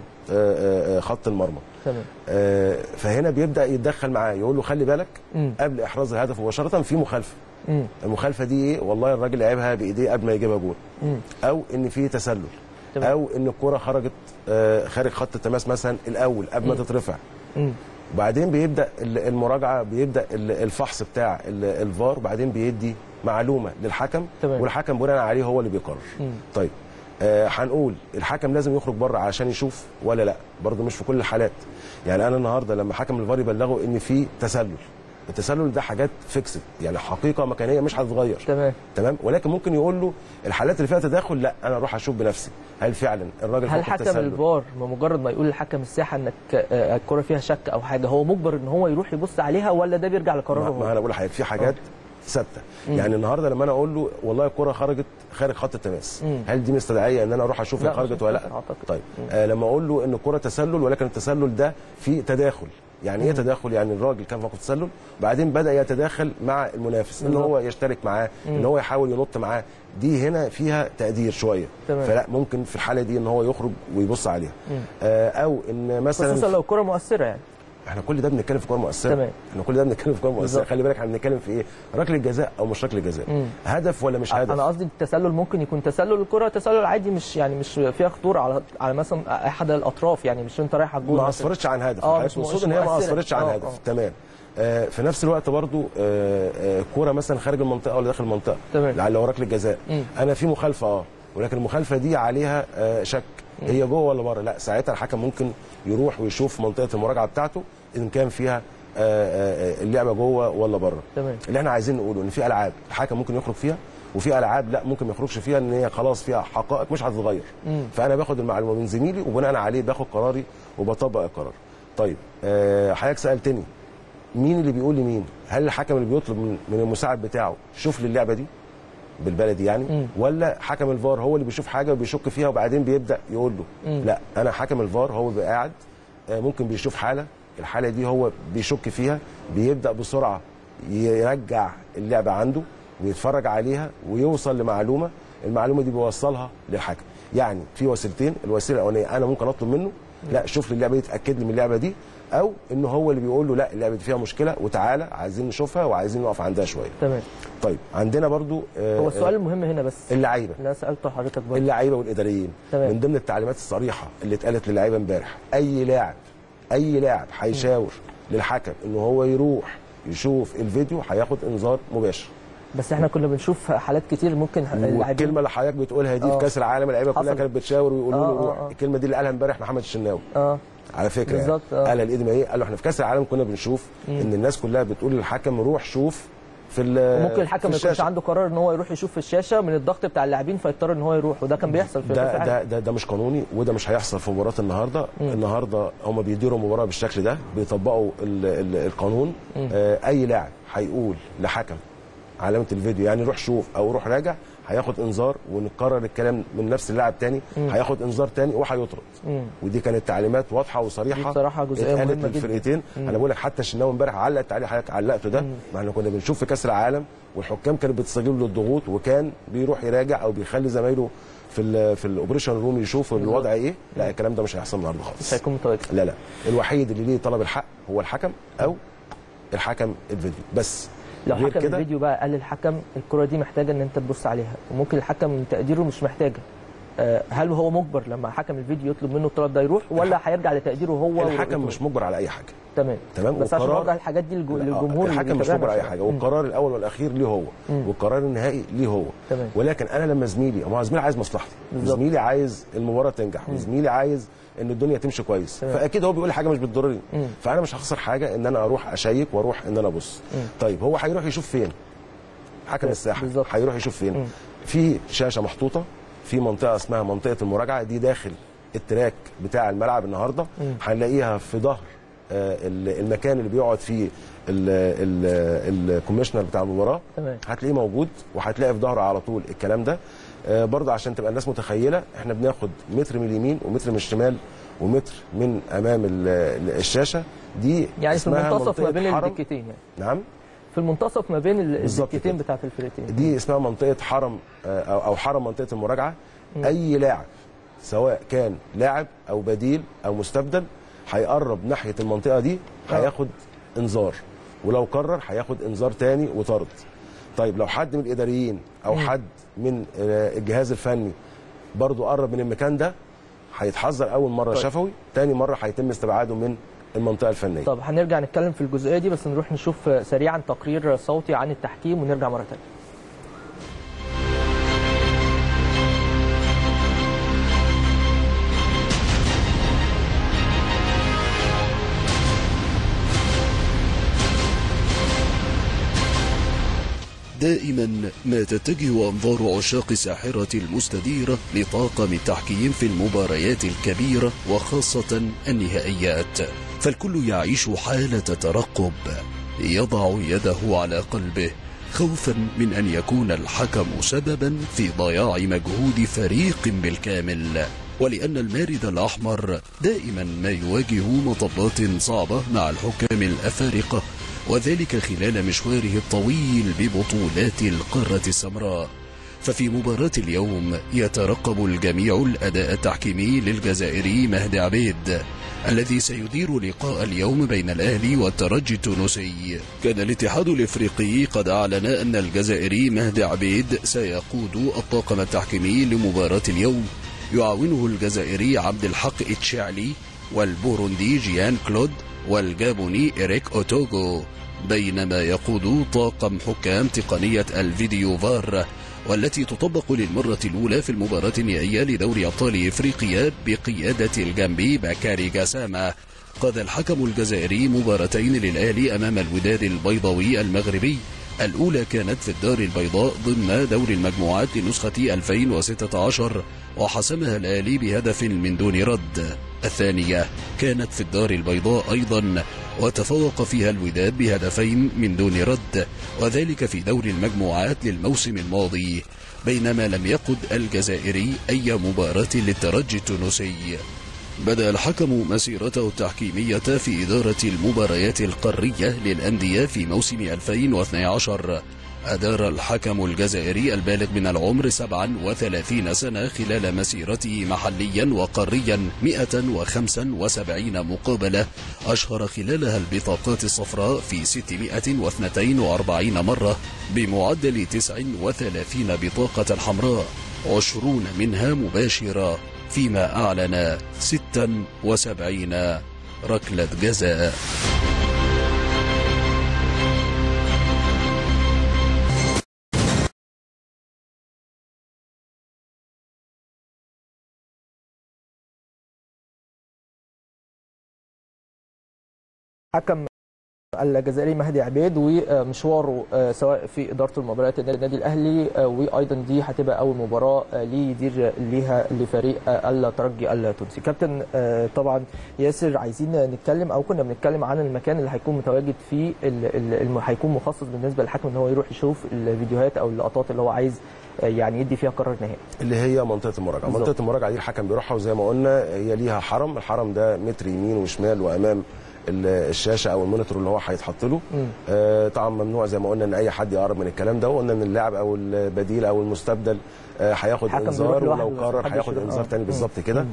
خط المرمى، تمام. فهنا بيبدا يتدخل معاه، يقول له خلي بالك قبل احراز الهدف مباشره في مخالفه. المخالفه دي ايه؟ والله الراجل لعبها بايديه قبل ما يجيبها جول، او ان في تسلل، او ان الكوره خرجت خارج خط التماس مثلا الاول قبل ما تترفع. وبعدين بيبدا المراجعه، بيبدا الفحص بتاع الفار، وبعدين بيدي معلومه للحكم، والحكم بناء عليه هو اللي بيقرر. طيب هنقول الحكم لازم يخرج بره عشان يشوف ولا لا؟ برضه مش في كل الحالات. يعني انا النهارده لما حكم الفار يبلغه ان في تسلل، التسلل ده حاجات فيكسد، يعني حقيقه مكانيه مش هتتغير، تمام، ولكن ممكن يقول له الحالات اللي فيها تداخل لا انا اروح اشوف بنفسي هل فعلا الراجل هل حكم الفار بمجرد ما يقول لحكم الساحه انك الكره فيها شك او حاجه هو مجبر ان هو يروح يبص عليها، ولا ده بيرجع لقراره؟ ما انا بقول لحضرتك في حاجات ثابته. يعني النهارده لما انا اقول له والله الكره خرجت خارج خط التماس، هل دي مستدعيه ان انا اروح اشوف هي خرجت ولا لا؟ طيب لما اقول له ان الكره تسلل ولكن التسلل ده في تداخل، يعني ايه تداخل؟ يعني الراجل كان في موقف تسلل بعدين بدا يتداخل مع المنافس ان هو يشترك معاه ان هو يحاول ينط معاه. دي هنا فيها تقدير شويه، فلا ممكن في الحاله دي ان هو يخرج ويبص عليها. او ان مثلا خصوصا لو الكره مؤثره يعني. احنا كل ده بنتكلم في كوره مؤثره. تمام. احنا كل ده بنتكلم في كوره مؤثره. خلي بالك احنا بنتكلم في ايه؟ ركله جزاء او مش ركله جزاء، هدف ولا مش هدف. انا قصدي التسلل ممكن يكون تسلل الكره تسلل عادي، مش يعني مش فيها خطوره على مثلا احد الاطراف، يعني مش انت رايح على الجول ما اثرتش عن هدف. مش مقصود ان هي ما اثرتش عن هدف. تمام. في نفس الوقت برضو كوره مثلا خارج المنطقه ولا داخل المنطقه، تمام، لو ركله جزاء انا في مخالفه ولكن المخالفه دي عليها شك هي جوه ولا بره، لا ساعتها الحكم ممكن يروح ويشوف منطقه المراجعه بتاعته ان كان فيها اللعبه جوه ولا بره. تمام. اللي احنا عايزين نقوله ان في العاب الحكم ممكن يخرج فيها وفي العاب لا ممكن ما يخرجش فيها، ان هي خلاص فيها حقائق مش هتتغير. فانا باخد المعلومه من زميلي وبناء عليه باخد قراري وبطبق القرار. طيب حضرتك سالتني مين اللي بيقول لمين؟ هل الحكم اللي بيطلب من المساعد بتاعه شوف لي اللعبه دي بالبلدي يعني، ولا حكم الفار هو اللي بيشوف حاجه وبيشك فيها وبعدين بيبدا يقول له؟ لا، انا حكم الفار هو بيبقى قاعد ممكن بيشوف الحاله دي هو بيشك فيها، بيبدا بسرعه يرجع اللعبه عنده ويتفرج عليها ويوصل لمعلومه، المعلومه دي بيوصلها للحكم. يعني في وسيلتين، الوسيله الاولانيه انا ممكن اطلب منه لا شوف لي اللعبه دي، اتاكد لي من اللعبه دي، او انه هو اللي بيقول له لا اللعبه دي فيها مشكله وتعالى عايزين نشوفها وعايزين نقف عندها شويه. تمام. طيب عندنا برضو هو السؤال المهم هنا بس اللعيبه اللي انا سالته حضرتك برضو، اللعيبه والاداريين. تمام. من ضمن التعليمات الصريحه اللي اتقالت للعيبه امبارح، اي لاعب هيشاور للحكم انه هو يروح يشوف الفيديو هياخد انذار مباشر. بس احنا كنا بنشوف حالات كتير ممكن الكلمه اللي حضرتك بتقولها دي في كاس العالم اللعيبه كلها كانت بتشاور ويقولوا له روح. الكلمه دي اللي قالها امبارح محمد الشناوي على فكره بالظبط. قال الايد ما ايه، قال له احنا في كاس العالم كنا بنشوف ان الناس كلها بتقول للحكم روح شوف في وممكن الحكم ما يكونش عنده قرار ان هو يروح يشوف في الشاشه من الضغط بتاع اللاعبين فيضطر ان هو يروح، وده كان بيحصل في ده مش قانوني وده مش هيحصل في مباراه النهارده. النهارده هم بيديروا مباراه بالشكل ده، بيطبقوا القانون. اي لاعب هيقول لحكم علامه الفيديو يعني روح شوف او روح راجع هياخد انذار، ونكرر الكلام من نفس اللاعب تاني هياخد انذار تاني وهيطرد. ودي كانت تعليمات واضحه وصريحه بصراحه جزئيه مهمه للفرقتين. انا بقول لك حتى الشناوي امبارح علق التعليق حضرتك علقته ده، ما احنا كنا بنشوف في كاس العالم والحكام كانت بتستجيب للضغوط وكان بيروح يراجع او بيخلي زمايله في الاوبريشن روم يشوفوا الوضع ايه. لا الكلام ده مش هيحصل النهارده خالص، مش هيكون متواجد. لا الوحيد اللي ليه طلب الحق هو الحكم او الحكم الفيديو بس. لو حكم الفيديو بقى قال للحكم الكره دي محتاجه ان انت تبص عليها، وممكن الحكم من تقديره مش محتاجه، هل هو مجبر لما حكم الفيديو يطلب منه الطلب ده يروح، ولا هيرجع لتقديره هو؟ الحكم مش مجبر على اي حاجه. تمام. بس عشان اوضح الحاجات دي للجمهور. الحكم مش مجبر على اي حاجه، والقرار الاول والاخير ليه هو، والقرار النهائي ليه هو. تمام. ولكن انا لما زميلي عايز مصلحتي، زميلي عايز المباراه تنجح، وزميلي عايز ان الدنيا تمشي كويس، فاكيد هو بيقول حاجه مش بتضرني، فانا مش هخسر حاجه ان انا اروح اشيك واروح ان انا ابص. طيب هو هيروح يشوف فين؟ حكم الساحه هيروح يشوف فين؟ في شاشه محطوطه في منطقه اسمها منطقه المراجعه، دي داخل التراك بتاع الملعب النهارده، هنلاقيها في ظهر المكان اللي بيقعد فيه الكوميشنر بتاع المباراه، هتلاقيه موجود، وهتلاقي في ظهره على طول الكلام ده. برضه عشان تبقى الناس متخيله، احنا بناخد متر من اليمين ومتر من الشمال ومتر من امام الشاشه دي، يعني في المنتصف ما بين الدكتين يعني. نعم، في المنتصف ما بين الدكتين بتاعت الفرقتين، دي اسمها منطقه حرم او حرم منطقه المراجعه. اي لاعب سواء كان لاعب او بديل او مستبدل هيقرب ناحيه المنطقه دي هياخد انذار، ولو قرر هياخد انذار تاني وطرد. طيب لو حد من الاداريين او حد من الجهاز الفني برضو قرب من المكان ده هيتحذر اول مره شفوي، تاني مره هيتم استبعاده من المنطقه الفنيه. طب هنرجع نتكلم في الجزئيه دي، بس نروح نشوف سريعا تقرير صوتي عن التحكيم ونرجع مره ثانيه. دائما ما تتجه أنظار عشاق الساحرة المستديرة لطاقم التحكيم في المباريات الكبيرة وخاصة النهائيات، فالكل يعيش حالة ترقب، يضع يده على قلبه خوفا من أن يكون الحكم سببا في ضياع مجهود فريق بالكامل. ولأن المارد الأحمر دائما ما يواجه مطبات صعبة مع الحكام الأفارقة، وذلك خلال مشواره الطويل ببطولات القارة السمراء. ففي مباراة اليوم يترقب الجميع الأداء التحكيمي للجزائري مهدي عبيد الذي سيدير لقاء اليوم بين الأهلي والترجي التونسي. كان الاتحاد الإفريقي قد أعلن أن الجزائري مهدي عبيد سيقود الطاقم التحكيمي لمباراة اليوم، يعاونه الجزائري عبد الحق إتشعلي والبوروندي جيان كلود والجابوني إريك أوتوغو، بينما يقود طاقم حكام تقنية الفيديو فار والتي تطبق للمرة الأولى في المباراة النهائية لدوري أبطال إفريقيا بقيادة الجنبي بكاري جاسامة. قاد الحكم الجزائري مباراتين للأهلي أمام الوداد البيضاوي المغربي، الأولى كانت في الدار البيضاء ضمن دور المجموعات لنسخة 2016 وحسمها الأهلي بهدف من دون رد. الثانية كانت في الدار البيضاء أيضا وتفوق فيها الوداد بهدفين من دون رد، وذلك في دور المجموعات للموسم الماضي، بينما لم يقد الجزائري أي مباراة للترجي التونسي. بدأ الحكم مسيرته التحكيمية في إدارة المباريات القارية للأندية في موسم 2012. أدار الحكم الجزائري البالغ من العمر 37 سنة خلال مسيرته محليا وقاريا 175 مقابلة، أشهر خلالها البطاقات الصفراء في 642 مرة بمعدل 39 بطاقة حمراء، 20 منها مباشرة، فيما أعلن 76 ركلة جزاء. حكم الجزائري مهدي عبيد ومشواره سواء في اداره المباريات النادي الاهلي، وايضا دي هتبقى اول مباراه ليه يدير ليها لفريق الترجي التونسي. كابتن طبعا ياسر، عايزين نتكلم او كنا بنتكلم عن المكان اللي هيكون متواجد فيه، هيكون مخصص بالنسبه للحكم ان هو يروح يشوف الفيديوهات او اللقطات اللي هو عايز يعني يدي فيها قرار نهائي، اللي هي منطقه المراجعه. منطقه المراجعه دي الحكم بيروحها، وزي ما قلنا هي ليها حرم. الحرم ده متر يمين وشمال وامام الشاشه او المونيتور اللي هو هيتحط له. طبعا ممنوع زي ما قلنا ان اي حد يقرب من الكلام ده، وقلنا ان اللاعب او البديل او المستبدل هياخد انذار، ولو قرر هياخد انذار تاني بالظبط كده.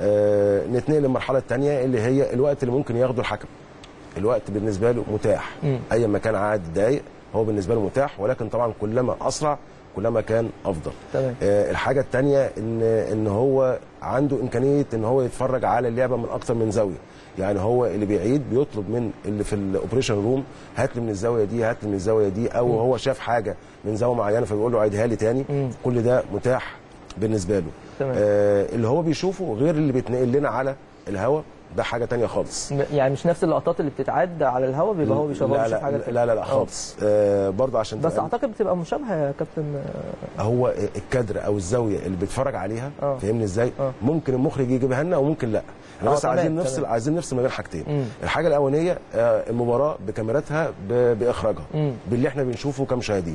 نتنقل للمرحله الثانيه اللي هي الوقت اللي ممكن ياخده الحكم. الوقت بالنسبه له متاح، اي مكان عاد دقايق هو بالنسبه له متاح، ولكن طبعا كلما اسرع كلما كان افضل. الحاجه الثانيه ان هو عنده امكانيه ان هو يتفرج على اللعبه من اكثر من زاويه. يعني هو اللي بيعيد بيطلب من اللي في الاوبريشن روم هات لي من الزاويه دي، هات لي من الزاويه دي، او هو شاف حاجه من زاويه معينه فبيقول له عيدها لي تاني. كل ده متاح بالنسبه له. اللي هو بيشوفه غير اللي بيتنقل لنا على الهواء، ده حاجه تانية خالص. يعني مش نفس اللقطات اللي بتتعد على الهواء بيبقى هو بيشوف حاجه لا لا لا خالص. برضه عشان بس اعتقد بتبقى مشابهه يا كابتن. هو الكادر او الزاويه اللي بيتفرج عليها فاهمني ازاي؟ ممكن المخرج يجيبها لنا وممكن لا. بس عايزين نفصل ما بين حاجتين. الحاجه الاولانيه المباراه بكاميراتها باخراجها باللي احنا بنشوفه كمشاهدين.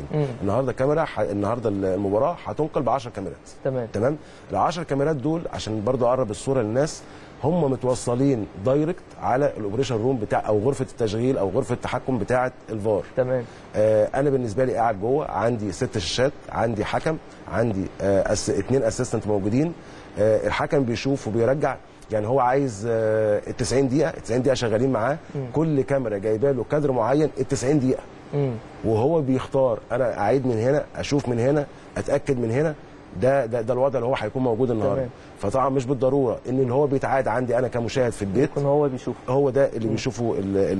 النهارده المباراه هتنقل ب 10 كاميرات. تمام. ال10 كاميرات دول عشان برضه اقرب الصوره للناس، هم متوصلين دايركت على الاوبريشن روم بتاع او غرفه التشغيل او غرفه التحكم بتاعه الفار. تمام. انا بالنسبه لي قاعد جوه، عندي 6 شاشات، عندي حكم، عندي 2 اسيستنت موجودين. الحكم بيشوف وبيرجع. يعني هو عايز ال 90 دقيقه شغالين معاه. كل كاميرا جايبه له كادر معين ال 90 دقيقه. وهو بيختار انا اعيد من هنا، اشوف من هنا، اتاكد من هنا. ده الوضع اللي هو هيكون موجود النهارده. فطبعا مش بالضروره ان اللي هو بيتعاد عندي انا كمشاهد في البيت يكون هو بيشوفه. هو ده اللي بيشوفه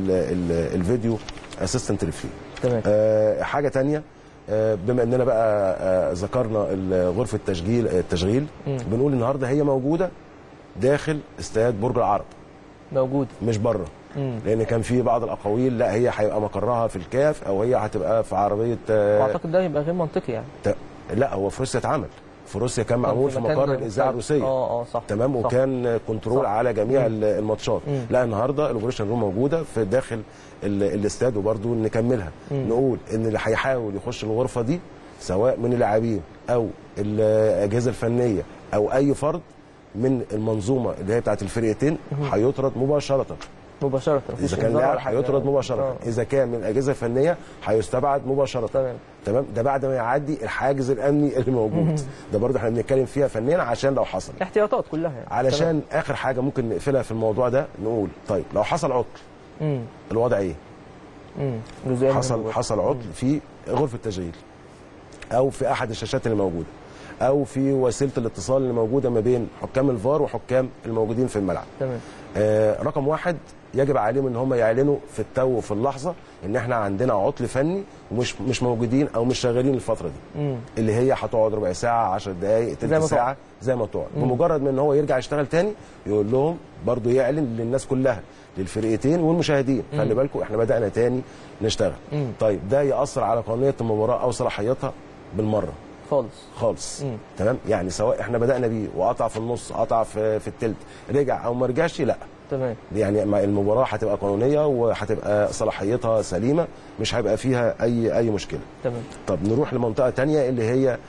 الفيديو اسيستنت ريفري. تمام. حاجه ثانيه، بما اننا بقى ذكرنا غرفه التشغيل بنقول النهارده هي موجوده داخل استاد برج العرب. موجود مش بره. لان كان في بعض الاقاويل لا هي هيبقى مقرها في الكاف او هي هتبقى في عربيه. واعتقد ده يبقى غير منطقي يعني. لا هو في روسيا اتعمل. في روسيا كان معمول في مقر الاذاعه الروسيه. صح. تمام. صح. وكان كنترول صح. على جميع الماتشات. لا النهارده الاوبريشن روم موجوده في داخل الاستاد. وبرده نكملها نقول ان اللي هيحاول يخش الغرفه دي سواء من اللاعبين او الاجهزه الفنيه او اي فرد من المنظومه اللي هي بتاعت الفرقتين هيطرد مباشره. اذا كان لاعب هيطرد مباشره، اذا كان من الاجهزه الفنيه هيستبعد مباشره. تمام. ده بعد ما يعدي الحاجز الامني اللي موجود. ده برضه احنا بنتكلم فيها فنيا عشان لو حصل الاحتياطات كلها يعني. علشان اخر حاجه ممكن نقفلها في الموضوع ده، نقول طيب لو حصل عطل الوضع ايه؟ حصل عطل في غرفه التشغيل او في احد الشاشات اللي موجوده او في وسيله الاتصال اللي موجوده ما بين حكام الفار وحكام الموجودين في الملعب. تمام. رقم واحد يجب عليهم ان هم يعلنوا في التو وفي اللحظه ان احنا عندنا عطل فني ومش موجودين او مش شغالين الفتره دي. اللي هي هتقعد ربع ساعه 10 دقائق تلت ساعه زي ما تقعد. بمجرد ما ان هو يرجع يشتغل تاني يقول لهم برضو، يعلن للناس كلها للفرقتين والمشاهدين خلي بالكم احنا بدانا تاني نشتغل. طيب ده ياثر على قانونيه المباراه او صلاحيتها بالمره خالص. تمام. يعني سواء احنا بدانا بيه وقطع في النص، قطع في التلت، رجع او ما رجعش، لا تمام. يعني المباراه هتبقى قانونيه وهتبقى صلاحيتها سليمه، مش هيبقى فيها اي مشكله. تمام. طب نروح لمنطقه ثانيه اللي هي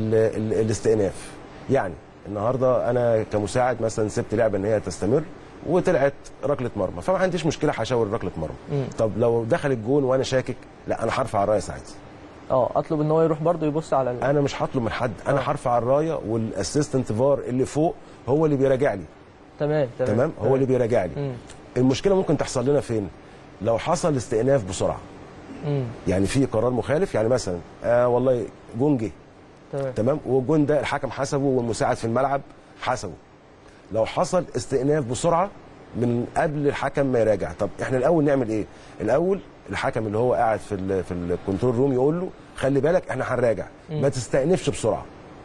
الاستئناف. يعني النهارده انا كمساعد مثلا سبت لعبه ان هي تستمر وطلعت ركله مرمى، فما عنديش مشكله هشاور ركله مرمى. طب لو دخل الجون وانا شاكك، لا انا هرفع الرايه ساعتها. اطلب ان هو يروح برضه يبص على انا مش هطلب من حد، انا هرفع الرايه والاسيستنت فار اللي فوق هو اللي بيراجع لي. تمام. هو اللي بيراجع لي. المشكله ممكن تحصل لنا فين؟ لو حصل استئناف بسرعه. يعني في قرار مخالف، يعني مثلا والله جون جه تمام والجون ده الحكم حسبه والمساعد في الملعب حسبه. لو حصل استئناف بسرعه من قبل الحكم ما يراجع، طب احنا الاول نعمل ايه؟ الاول الحكم اللي هو قاعد في الكنترول روم يقول له خلي بالك احنا هنراجع، ما تستأنفش بسرعه.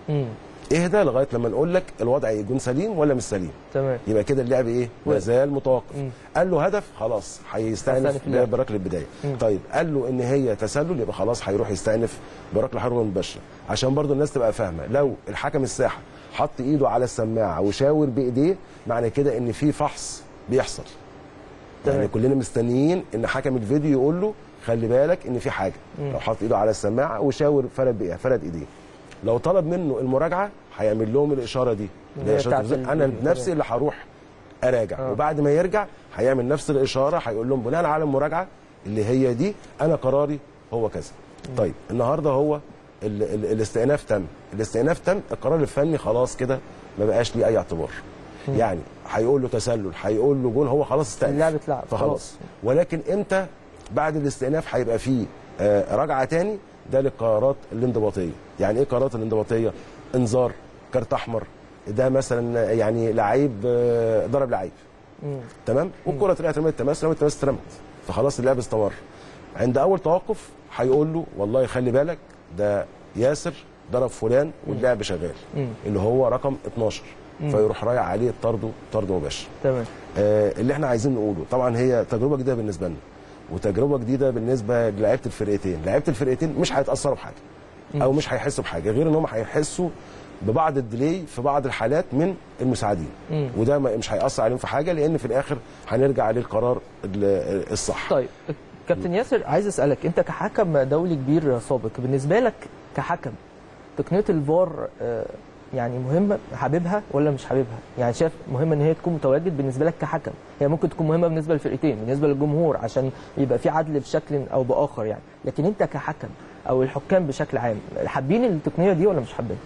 اهدى لغايه لما نقول لك الوضع يكون سليم ولا مش سليم. تمام. يبقى كده اللعب ايه؟ ما زال متوقف. قال له هدف، خلاص هيستأنف بركله البدايه. طيب قال له ان هي تسلل، يبقى خلاص هيروح يستأنف بركله حره مباشره. عشان برضو الناس تبقى فاهمه، لو الحكم الساحه حط ايده على السماعه وشاور بايديه، معنى كده ان في فحص بيحصل. يعني كلنا مستنيين ان حكم الفيديو يقول له خلي بالك ان في حاجه. لو حط ايده على السماعه وشاور فرد ايديه، لو طلب منه المراجعه هيعمل لهم الاشاره دي. انا بنفسي اللي هروح اراجع. وبعد ما يرجع هيعمل نفس الاشاره، هيقول لهم بناء على المراجعه اللي هي دي انا قراري هو كذا. طيب النهارده هو الاستئناف تم، القرار الفني خلاص كده ما بقاش ليه اي اعتبار. يعني هيقول له تسلل، هيقول له جون، هو خلاص استأنف، اللعبه اتلعب فخلاص. ولكن امتى بعد الاستئناف هيبقى فيه رجعه تاني؟ ده للقرارات الانضباطيه. يعني ايه قرارات الانضباطيه؟ انذار، كارت احمر، ده مثلا يعني لعيب ضرب لعيب تمام، والكره طلعت رمت التماس، اترمت، فخلاص اللعب استمر. عند اول توقف هيقول له والله خلي بالك ده ياسر ضرب فلان واللعب شغال اللي هو رقم 12، فيروح رايح عليه طرد مباشر. تمام. اللي احنا عايزين نقوله طبعا هي تجربه جديده بالنسبه لنا وتجربه جديده بالنسبه للاعيبه الفرقتين. لعيبه الفرقتين مش هيتاثروا بحاجه او مش هيحسوا بحاجه، غير ان هم هيحسوا ببعض الديلي في بعض الحالات من المساعدين، وده مش هيأثر عليهم في حاجه، لان في الاخر هنرجع للقرار الصح. طيب كابتن ياسر، عايز اسالك انت كحكم دولي كبير سابق، بالنسبه لك كحكم تقنيه الفار يعني مهمه، حاببها ولا مش حاببها؟ يعني شايف مهمه ان هي تكون متواجد بالنسبه لك كحكم؟ هي ممكن تكون مهمه بالنسبه للفرقتين، بالنسبه للجمهور عشان يبقى في عدل بشكل او باخر يعني، لكن انت كحكم او الحكام بشكل عام حابين التقنيه دي ولا مش حابينها؟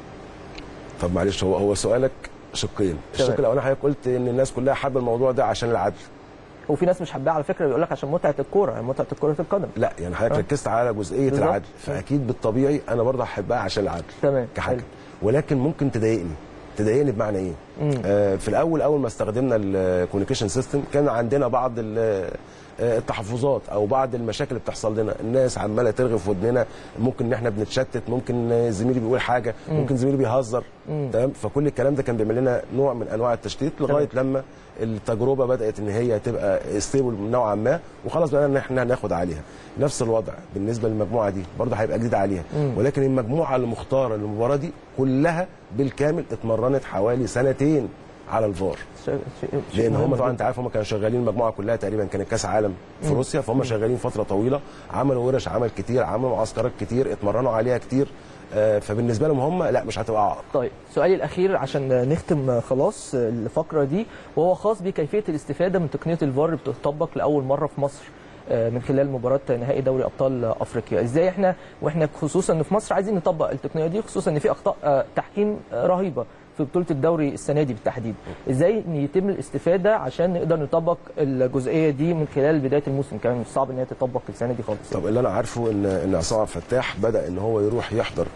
طب معلش، هو سؤالك شقين. الشق الاولاني حضرتك قلت ان الناس كلها حابه الموضوع ده عشان العدل، وفي ناس مش حاباه على فكره، بيقول لك عشان متعه الكوره، متعه كره القدم. لا يعني حضرتك ركزت على جزئيه العدل، فاكيد بالطبيعي انا برضه هحبها عشان العدل. تمام. كحكم. ولكن ممكن تضايقني بمعنى ايه؟ في الاول اول ما استخدمنا الكوميونيكيشن سيستم كان عندنا بعض التحفظات او بعض المشاكل اللي بتحصل لنا، الناس عماله ترغي في ودننا، ممكن ان احنا بنتشتت، ممكن زميلي بيقول حاجه، ممكن زميلي بيهزر، تمام. فكل الكلام ده كان بيعمل لنا نوع من انواع التشتيت لغايه لما التجربه بدات ان هي تبقى ستيبل نوعا ما، وخلاص بقى ان احنا ناخد عليها. نفس الوضع بالنسبه للمجموعه دي برضه هيبقى جديد عليها، ولكن المجموعه المختاره للمباراه دي كلها بالكامل اتمرنت حوالي سنتين على الفار، لان هم طبعا انت عارف هم كانوا شغالين المجموعه كلها تقريبا كانت كاس عالم في روسيا، فهم شغالين فتره طويله، عملوا ورش عمل كتير، عملوا معسكرات كتير، اتمرنوا عليها كتير، فبالنسبه لهم هم لا مش هتبقى عائق. طيب سؤالي الاخير عشان نختم خلاص الفقره دي، وهو خاص بكيفيه الاستفاده من تقنيه الفار اللي بتطبق لاول مره في مصر من خلال مباراه نهائي دوري ابطال افريقيا. ازاي واحنا خصوصا في مصر عايزين نطبق التقنيه دي، خصوصا ان في اخطاء تحكيم رهيبه في بطوله الدوري السنه دي بالتحديد، ازاي يتم الاستفاده عشان نقدر نطبق الجزئيه دي من خلال بدايه الموسم؟ كمان مش صعب ان هي تطبق السنه دي خالص. طب اللي انا عارفه ان عصام عبد الفتاح بدا ان هو يروح يحضر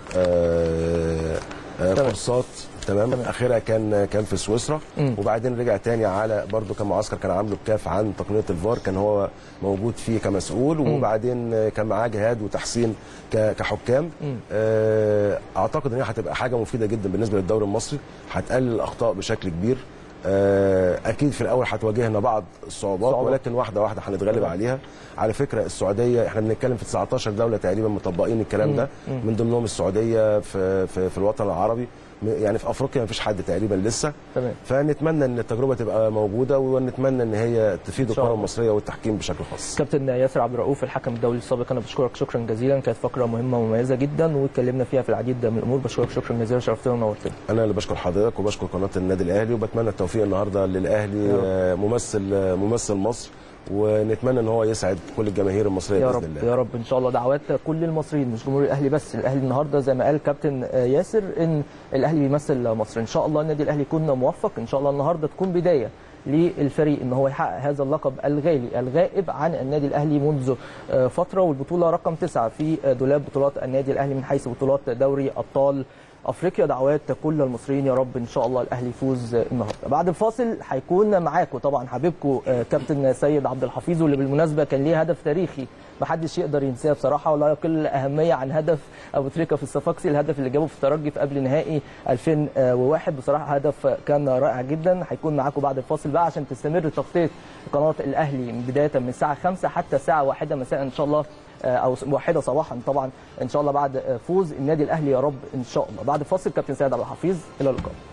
كورسات، تمام. اخرها كان في سويسرا، وبعدين رجع تاني على برضه كان معسكر كان عامله الكاف عن تقنيه الفار، كان هو موجود فيه كمسؤول، وبعدين كان معاه جهاد وتحسين كحكام. اعتقد ان هي هتبقى حاجه مفيده جدا بالنسبه للدوري المصري، هتقلل الاخطاء بشكل كبير. اكيد في الاول هتواجهنا بعض الصعوبات، ولكن واحده واحده هنتغلب عليها. على فكره السعوديه احنا بنتكلم في 19 دوله تقريبا مطبقين الكلام ده، من ضمنهم السعوديه في الوطن العربي، يعني في افريقيا مفيش حد تقريبا لسه. تمام. فنتمنى ان التجربه تبقى موجوده، ونتمنى ان هي تفيد الكره المصريه والتحكيم بشكل خاص. كابتن ياسر عبد الرؤوف الحكم الدولي السابق، انا بشكرك شكرا جزيلا، كانت فقره مهمه ومميزه جدا واتكلمنا فيها في العديد من الامور. بشكرك شكرا جزيلا، شرفتنا ونورتنا. انا اللي بشكر حضرتك وبشكر قناه النادي الاهلي، وبتمنى التوفيق النهارده للاهلي، ممثل مصر، ونتمنى ان هو يسعد كل الجماهير المصريه باذن الله. يا رب ان شاء الله. دعوات كل المصريين مش جمهور الاهلي بس، الاهلي النهارده زي ما قال كابتن ياسر ان الاهلي بيمثل مصر، ان شاء الله النادي الاهلي يكون موفق، ان شاء الله النهارده تكون بدايه للفريق ان هو يحقق هذا اللقب الغالي الغائب عن النادي الاهلي منذ فتره، والبطوله رقم 9 في دولاب بطولات النادي الاهلي من حيث بطولات دوري ابطال افريقيا. دعوات كل المصريين يا رب ان شاء الله الاهلي يفوز النهارده. بعد الفاصل هيكون معاكم طبعا حبيبكم كابتن سيد عبد الحفيظ، واللي بالمناسبه كان ليه هدف تاريخي محدش يقدر ينساه بصراحه، ولا يقل اهميه عن هدف ابو تريكه في الصفاقسي، الهدف اللي جابه في الترجي في قبل نهائي 2001. بصراحه هدف كان رائع جدا. هيكون معاكم بعد الفاصل بقى عشان تستمر تغطيه قناه الاهلي بدايه من الساعه 5 حتى الساعه 1 مساء ان شاء الله، او 1 صباحا طبعا ان شاء الله، بعد فوز النادي الاهلي يا رب ان شاء الله. بعد الفاصل كابتن سيد عبد الحفيظ، الى اللقاء.